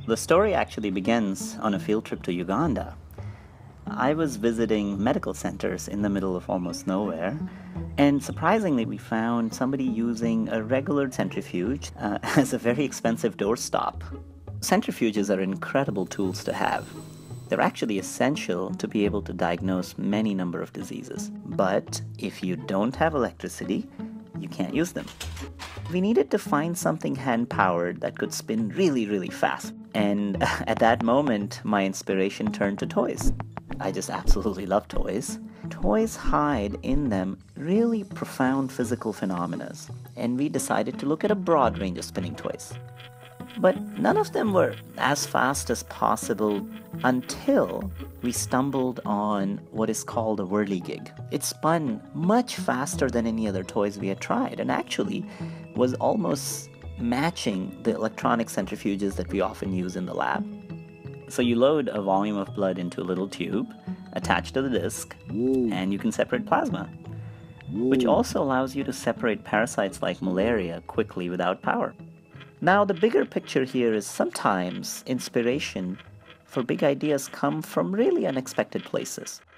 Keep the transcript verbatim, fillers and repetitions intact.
The story actually begins on a field trip to Uganda. I was visiting medical centers in the middle of almost nowhere, and surprisingly, we found somebody using a regular centrifuge uh, as a very expensive doorstop. Centrifuges are incredible tools to have. They're actually essential to be able to diagnose many number of diseases. But if you don't have electricity, you can't use them. We needed to find something hand-powered that could spin really, really fast. And at that moment, my inspiration turned to toys. I just absolutely love toys. Toys hide in them really profound physical phenomena, and we decided to look at a broad range of spinning toys. But none of them were as fast as possible until we stumbled on what is called a whirligig. It spun much faster than any other toys we had tried, and actually was almost matching the electronic centrifuges that we often use in the lab. So you load a volume of blood into a little tube attached to the disc, and you can separate plasma, which also allows you to separate parasites like malaria quickly without power. Now, the bigger picture here is sometimes inspiration for big ideas come from really unexpected places.